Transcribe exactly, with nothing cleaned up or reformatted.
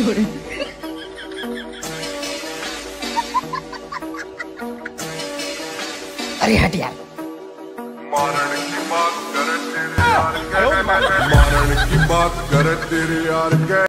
अरे हट यार। मारण की बात करे तेरे यार के मारण की बात करे तेरे यार के